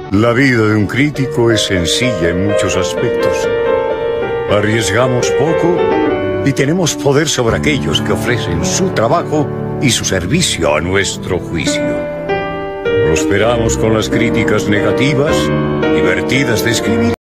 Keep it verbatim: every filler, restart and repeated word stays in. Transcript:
La vida de un crítico es sencilla en muchos aspectos. Arriesgamos poco y tenemos poder sobre aquellos que ofrecen su trabajo y su servicio a nuestro juicio. Prosperamos con las críticas negativas, divertidas de escribir.